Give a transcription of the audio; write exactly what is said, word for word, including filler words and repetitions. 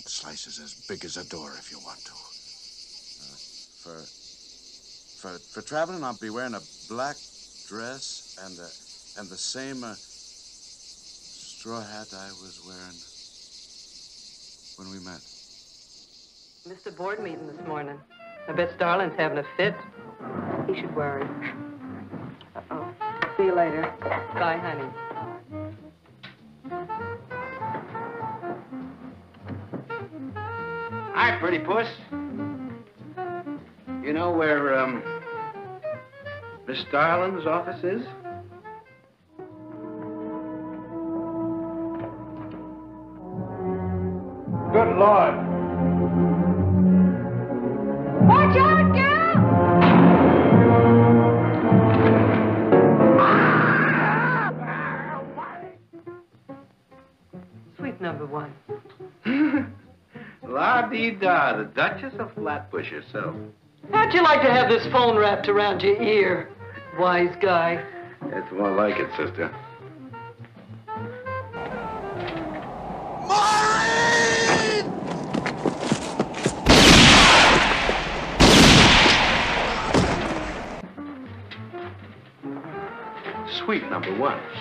Slices as big as a door if you want to. Uh, for, for, for traveling, I'll be wearing a black dress and, uh, and the same uh, straw hat I was wearing when we met. Missed a board meeting this morning. I bet Starlin's having a fit. He should worry. Uh-oh. See you later. Bye, honey. Hi, pretty puss. You know where, um, Miss Starlin's office is? Good Lord. Watch out, girl! Sweet number one. La-dee-da, the Duchess of Flatbush herself. How'd you like to have this phone wrapped around your ear, wise guy? It's more like it, sister. Maureen! Sweet number one.